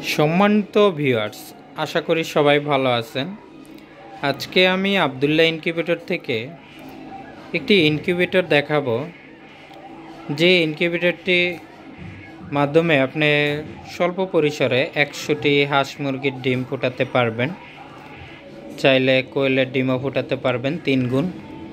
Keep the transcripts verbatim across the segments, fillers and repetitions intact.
সম্মানিত ভিউয়ার্স, আশা করি সবাই ভালো আছেন। আজকে আমি আব্দুল্লাহ ইনকিউবেটর থেকে একটি ইনকিউবেটর দেখাবো, যে ইনকিউবেটরটি মাধ্যমে আপনি স্বল্প পরিসরে একশোটি হাঁস মুরগির ডিম ফোটাতে পারবেন। চাইলে কোয়েলের ডিমও ফোটাতে পারবেন তিন গুণ।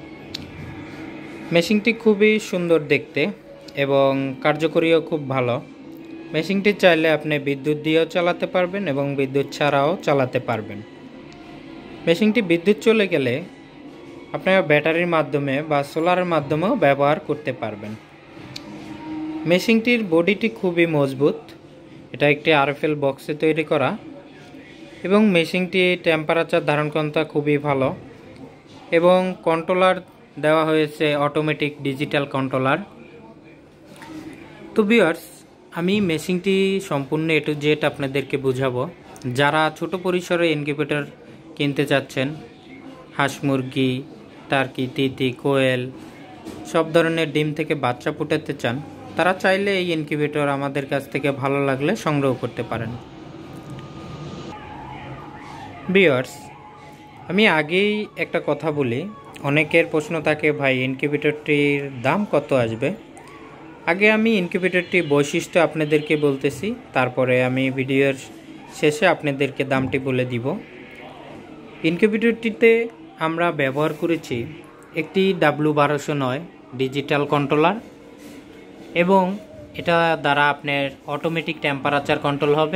মেশিনটি খুবই সুন্দর দেখতে এবং কার্যকরীও খুব ভালো। মেশিনটি চাইলে আপনি বিদ্যুৎ দিয়েও চালাতে পারবেন এবং বিদ্যুৎ ছাড়াও চালাতে পারবেন। মেশিনটি বিদ্যুৎ চলে গেলে আপনারা ব্যাটারির মাধ্যমে বা সোলারের মাধ্যমেও ব্যবহার করতে পারবেন। মেশিনটির বডিটি খুবই মজবুত। এটা একটি আরএফএল বক্সে তৈরি করা এবং মেশিনটি টেম্পারেচার ধারণ ক্ষমতা খুবই ভালো এবং কন্ট্রোলার দেওয়া হয়েছে অটোমেটিক ডিজিটাল কন্ট্রোলার। তো ভিউয়ার্স, আমি মেশিনটি সম্পূর্ণ এ টু জেড আপনাদেরকে বুঝাবো। যারা ছোট পরিসরে ইনকিউবেটর কিনতে চাচ্ছেন, হাঁস মুরগি, টার্কি, তিতি, কোয়েল সব ধরনের ডিম থেকে বাচ্চা ফুটাতে চান, তারা চাইলে এই ইনকিউবেটর আমাদের কাছ থেকে ভালো লাগলে সংগ্রহ করতে পারেন। ভিউয়ার্স, আমি আগেই একটা কথা বলি, অনেকের প্রশ্ন থাকে, ভাই ইনকিউবেটরটির দাম কত আসবে? আগে আমি ইনকিউবেটরটির বৈশিষ্ট্য আপনাদেরকে বলতেছি, তারপরে আমি ভিডিওর শেষে আপনাদেরকে দামটি বলে দিব। ইনকিউবেটরটিতে আমরা ব্যবহার করেছি একটি ডাব্লিউ বারোশো নয় ডিজিটাল কন্ট্রোলার এবং এটা দ্বারা আপনার অটোমেটিক টেম্পারেচার কন্ট্রোল হবে।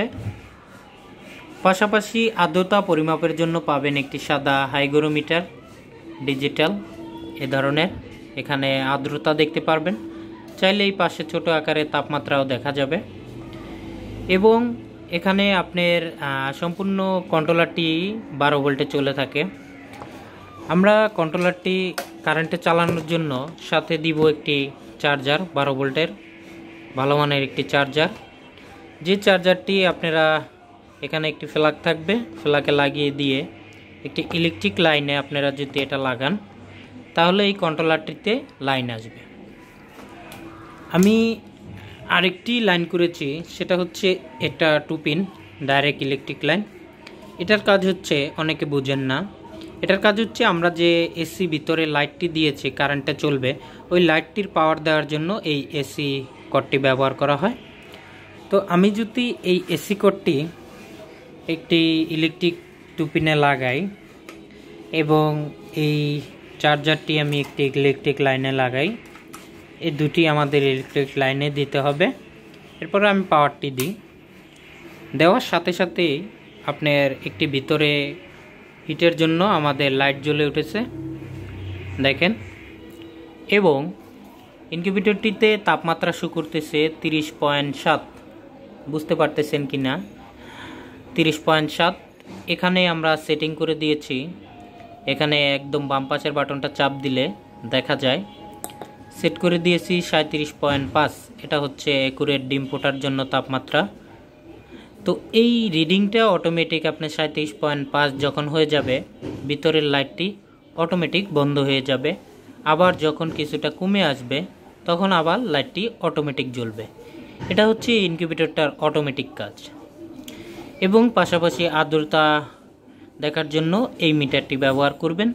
পাশাপাশি আর্দ্রতা পরিমাপের জন্য পাবেন একটি সাদা হাইগ্রোমিটার ডিজিটাল এ ধরনের, এখানে আর্দ্রতা দেখতে পারবেন। চাইলে এই পাশে ছোট আকারে তাপমাত্রাও দেখা যাবে এবং এখানে আপনার সম্পূর্ণ কন্ট্রোলারটি বারো ভোল্টে চলে থাকে। আমরা কন্ট্রোলারটি কারেন্টে চালানোর জন্য সাথে দিব একটি চার্জার, বারো ভোল্টের ভালো মানের একটি চার্জার। যে চার্জারটি আপনারা এখানে একটি ফ্ল্যাগ থাকবে, ফ্ল্যাগে লাগিয়ে দিয়ে একটি ইলেকট্রিক লাইনে আপনারা যদি এটা লাগান তাহলে এই কন্ট্রোলারটিতে লাইন আসবে। আমি আরেকটি লাইন করেছি, সেটা হচ্ছে এটা two pin direct electric line. এটার কাজ হচ্ছে, অনেকে বুঝেন না, এটার কাজ হচ্ছে আমরা যে এসি ভিতরে লাইটটি দিয়েছি কারেন্টে চলবে, ওই লাইটটির পাওয়ার দেওয়ার জন্য এই এসি কর্ডটি ব্যবহার করা হয়। তো আমি যদি এই এসি কর্ডটি একটি ইলেকট্রিক টু পিনে লাগাই এবং এই চার্জারটি আমি একটি ইলেকট্রিক লাইনে লাগাই, এই দুটি আমাদের ইলেকট্রিক লাইনে দিতে হবে। এরপরে আমি পাওয়ারটি দিই, দেওয়ার সাথে সাথেই আপনার একটি ভিতরে হিটের জন্য আমাদের লাইট জ্বলে উঠেছে দেখেন, এবং ইনকিউবেটরটিতে তাপমাত্রা শো করতেছে তিরিশ পয়েন্ট সাত, বুঝতে পারতেছেন কি না? তিরিশ পয়েন্ট সাত এখানে আমরা সেটিং করে দিয়েছি। এখানে একদম বাম পাশের বাটনটা চাপ দিলে দেখা যায় সেট করে দিয়েছি সাঁত্রিশ পয়েন্ট পাঁচ। এটা হচ্ছে একুরেট ডিম ফোটার জন্য তাপমাত্রা। তো এই রিডিংটা অটোমেটিক আপনি সাঁত্রিশ পয়েন্ট পাঁচ যখন হয়ে যাবে, ভিতরের লাইটটি অটোমেটিক বন্ধ হয়ে যাবে। আবার যখন কিছুটা কমে আসবে তখন আবার লাইটটি অটোমেটিক জ্বলবে। এটা হচ্ছে ইনকিউবেটরটার অটোমেটিক কাজ। এবং পাশাপাশি আর্দ্রতা দেখার জন্য এই মিটারটি ব্যবহার করবেন।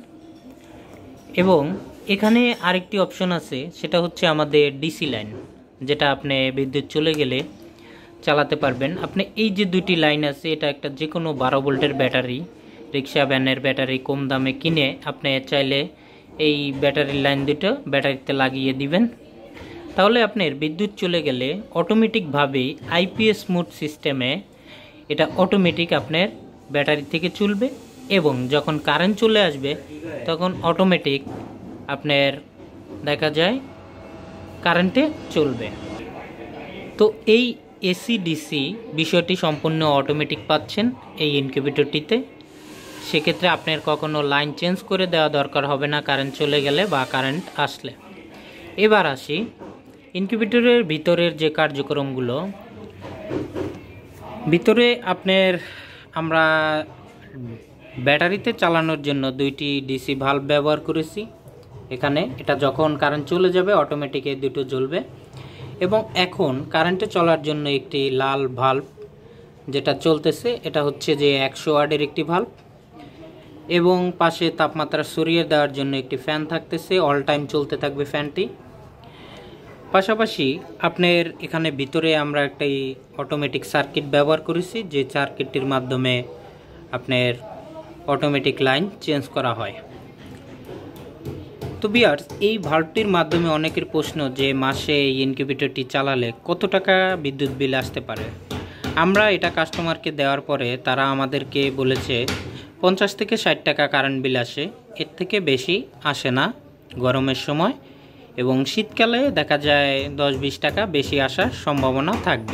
এবং এখানে আরেকটি অপশন আছে, সেটা হচ্ছে আমাদের ডিসি লাইন, যেটা আপনি বিদ্যুৎ চলে গেলে চালাতে পারবেন। আপনি এই যে দুটি লাইন আছে, এটা একটা যে কোনো বারো ভোল্টের ব্যাটারি, রিক্সা ভ্যানের ব্যাটারি কম দামে কিনে আপনি চাইলে এই ব্যাটারির লাইন দুটো ব্যাটারিতে লাগিয়ে দিবেন। তাহলে আপনার বিদ্যুৎ চলে গেলে অটোমেটিকভাবেই আইপিএস মোড সিস্টেমে এটা অটোমেটিক আপনার ব্যাটারি থেকে চলবে এবং যখন কারেন্ট চলে আসবে তখন অটোমেটিক আপনার দেখা যায় কারেন্টে চলবে। তো এই এসি ডিসি বিষয়টি সম্পূর্ণ অটোমেটিক পাচ্ছেন এই ইনকিউবেটরটিতে। সেক্ষেত্রে আপনার কখনো লাইন চেঞ্জ করে দেওয়া দরকার হবে না কারেন্ট চলে গেলে বা কারেন্ট আসলে। এবার আসি ইনকিউবেটরের ভিতরের যে কার্যক্রমগুলো। ভিতরে আপনার আমরা ব্যাটারিতে চালানোর জন্য দুইটি ডিসি ভাল্ব ব্যবহার করেছি। এখানে এটা যখন কারেন্ট চলে যাবে অটোমেটিক এই দুটো জ্বলবে। এবং এখন কারেন্টে চলার জন্য একটি লাল ভাল্ব যেটা চলতেছে এটা হচ্ছে যে একশো ওয়াটের একটি ভাল্ব, এবং পাশে তাপমাত্রা সরিয়ে দেওয়ার জন্য একটি ফ্যান থাকতেছে, অল টাইম চলতে থাকবে ফ্যানটি। পাশাপাশি আপনার এখানে ভিতরে আমরা একটি অটোমেটিক সার্কিট ব্যবহার করেছি, যে সার্কিটটির মাধ্যমে আপনার অটোমেটিক লাইন চেঞ্জ করা হয়। তো ভিউয়ার্স, এই ভাল্বটির মাধ্যমে অনেকের প্রশ্ন যে মাসে এই ইনকিউবেটরটি চালালে কত টাকা বিদ্যুৎ বিল আসতে পারে। আমরা এটা কাস্টমারকে দেওয়ার পরে তারা আমাদেরকে বলেছে পঞ্চাশ থেকে ষাট টাকা কারেন্ট বিল আসে, এর থেকে বেশি আসে না গরমের সময়, এবং শীতকালে দেখা যায় দশ বিশ টাকা বেশি আসার সম্ভাবনা থাকবে।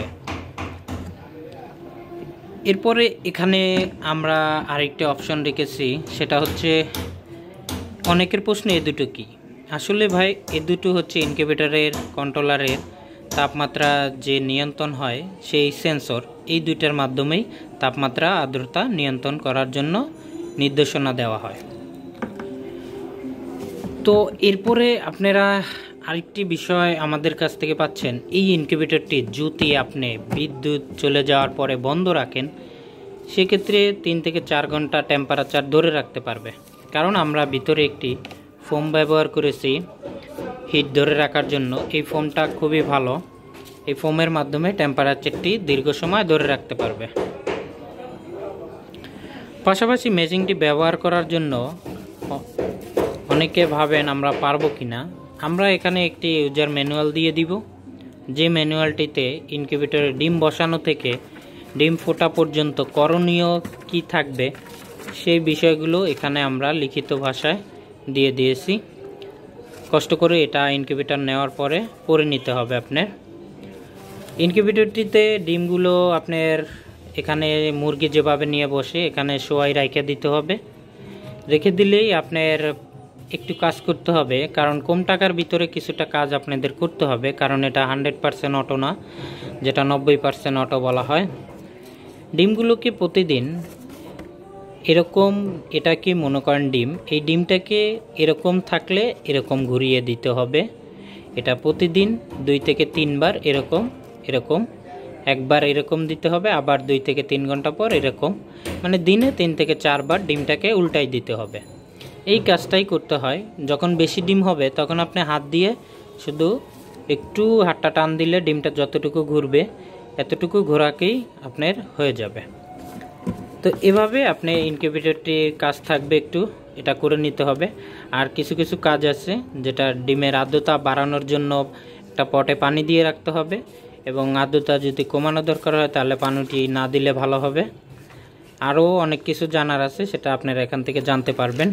এরপরে এখানে আমরা আরেকটি অপশন রেখেছি, সেটা হচ্ছে অনেকের প্রশ্ন এ দুটো কি। আসলে ভাই এ দুটো হচ্ছে ইনকিউবেটরের কন্ট্রোলারের তাপমাত্রা যে নিয়ন্ত্রণ হয় সেই সেন্সর, এই দুইটার মাধ্যমেই তাপমাত্রা আর্দ্রতা নিয়ন্ত্রণ করার জন্য নির্দেশনা দেওয়া হয়। তো এরপরে আপনারা আরেকটি বিষয় আমাদের কাছ থেকে পাচ্ছেন, এই ইনকিউবেটরটি যদি আপনি বিদ্যুৎ চলে যাওয়ার পরে বন্ধ রাখেন সেক্ষেত্রে তিন থেকে চার ঘন্টা টেম্পারেচার ধরে রাখতে পারবে, কারণ আমরা ভিতরে একটি ফোম ব্যবহার করেছি হিট ধরে রাখার জন্য। এই ফোমটা খুবই ভালো, এই ফোমের মাধ্যমে টেম্পারেচারটি দীর্ঘ সময় ধরে রাখতে পারবে। পাশাপাশি মেশিনটি ব্যবহার করার জন্য অনেকে ভাবেন আমরা পারবো কিনা, আমরা এখানে একটি ইউজার ম্যানুয়াল দিয়ে দিব, যে ম্যানুয়ালটিতে ইনকিউবেটরে ডিম বসানো থেকে ডিম ফোটা পর্যন্ত করণীয় কি থাকবে সেই বিষয়গুলো এখানে আমরা লিখিত ভাষায় দিয়ে দিয়েছি। কষ্ট করে এটা ইনকিউবেটর নেওয়ার পরে পড়ে নিতে হবে আপনার। ইনকিউবেটরটিতে ডিমগুলো আপনার এখানে মুরগি যেভাবে নিয়ে বসে এখানে শোয়াই রেখে দিতে হবে, রেখে দিলেই আপনার একটু কাজ করতে হবে, কারণ কম টাকার ভিতরে কিছুটা কাজ আপনাদের করতে হবে, কারণ এটা হান্ড্রেড পারসেন্ট অটো না, যেটা নব্বই পারসেন্ট অটো বলা হয়। ডিমগুলোকে প্রতিদিন এরকম, এটা কি মনে করেন ডিম, এই ডিমটাকে এরকম থাকলে এরকম ঘুরিয়ে দিতে হবে। এটা প্রতিদিন দুই থেকে তিনবার এরকম এরকম একবার এরকম দিতে হবে, আবার দুই থেকে তিন ঘন্টা পর এরকম, মানে দিনে তিন থেকে চারবার ডিমটাকে উল্টাই দিতে হবে। এই কাজটাই করতে হয়। যখন বেশি ডিম হবে তখন আপনি হাত দিয়ে শুধু একটু হাতটা টান দিলে ডিমটা যতটুকু ঘুরবে এতটুকু ঘোরাকেই আপনার হয়ে যাবে। তো এভাবে আপনি ইনকিউবেটরটির কাজ থাকবে, একটু এটা করে নিতে হবে। আর কিছু কিছু কাজ আছে যেটা ডিমের আর্দ্রতা বাড়ানোর জন্য একটা পটে পানি দিয়ে রাখতে হবে, এবং আর্দ্রতা যদি কমানো দরকার হয় তাহলে পানিটি না দিলে ভালো হবে। আরও অনেক কিছু জানার আছে, সেটা আপনারা এখান থেকে জানতে পারবেন।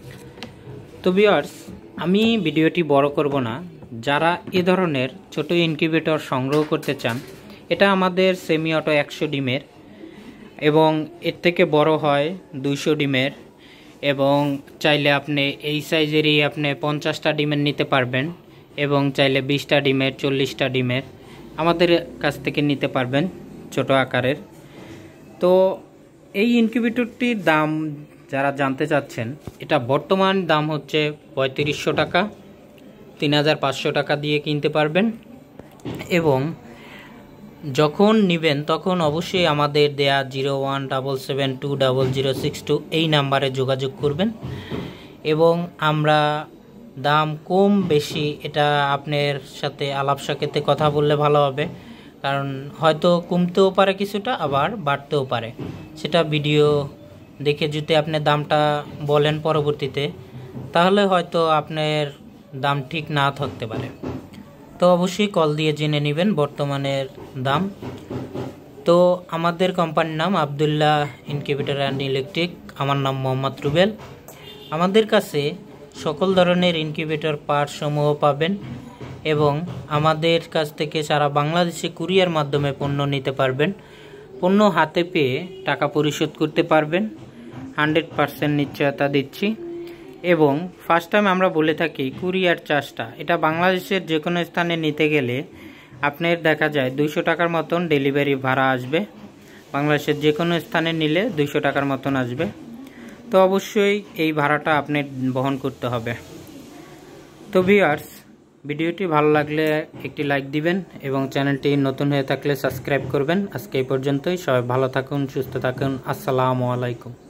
তো ভিউয়ার্স, আমি ভিডিওটি বড় করব না। যারা এ ধরনের ছোট ইনকিউবেটর সংগ্রহ করতে চান, এটা আমাদের সেমি অটো একশো ডিমের, এবং এর থেকে বড় হয় দুইশো ডিমের, এবং চাইলে আপনি এই সাইজেরই আপনি পঞ্চাশটা ডিমের নিতে পারবেন, এবং চাইলে বিশটা ডিমের, চল্লিশটা ডিমের আমাদের কাছ থেকে নিতে পারবেন ছোট আকারের। তো এই ইনকিউবেটরটির দাম যারা জানতে চাচ্ছেন, এটা বর্তমান দাম হচ্ছে পঁয়ত্রিশশো টাকা, তিন হাজার পাঁচশো টাকা দিয়ে কিনতে পারবেন। এবং যখন নেবেন তখন অবশ্যই আমাদের দেয়া zero one double seven two double zero six two এই নাম্বারে যোগাযোগ করবেন, এবং আমরা দাম কম বেশি এটা আপনার সাথে আলাপ সাকেতে কথা বললে ভালো হবে, কারণ হয়তো কমতেও পারে কিছুটা, আবার বাড়তেও পারে। সেটা ভিডিও দেখে যদি আপনি দামটা বলেন পরবর্তীতে, তাহলে হয়তো আপনার দাম ঠিক না থাকতে পারে। তো অবশ্যই কল দিয়ে জেনে নেবেন বর্তমানের দাম। তো আমাদের কোম্পানির নাম আবদুল্লাহ ইনকিউবেটর অ্যান্ড ইলেকট্রিক, আমার নাম মোহাম্মদ রুবেল। আমাদের কাছে সকল ধরনের ইনকিউবেটর পার্টস সমূহ পাবেন, এবং আমাদের কাছ থেকে সারা বাংলাদেশে কুরিয়ার মাধ্যমে পণ্য নিতে পারবেন। পণ্য হাতে পেয়ে টাকা পরিশোধ করতে পারবেন, হান্ড্রেড পারসেন্ট নিশ্চয়তা দিচ্ছি। এবং ফার্স্ট টাইম আমরা বলে থাকি কুরিয়ার চার্জটা, এটা বাংলাদেশের যে কোনো স্থানে নিতে গেলে আপনার দেখা যায় দুইশো টাকার মতন ডেলিভারি ভাড়া আসবে। বাংলাদেশের যে কোনো স্থানে নিলে দুইশো টাকার মতন আসবে। তো অবশ্যই এই ভাড়াটা আপনার বহন করতে হবে। তো ভিউয়ার্স, ভিডিওটি ভালো লাগলে একটি লাইক দিবেন এবং চ্যানেলটি নতুন হয়ে থাকলে সাবস্ক্রাইব করবেন। আজকে এই পর্যন্তই। সবাই ভালো থাকুন, সুস্থ থাকুন। আসসালামু আলাইকুম।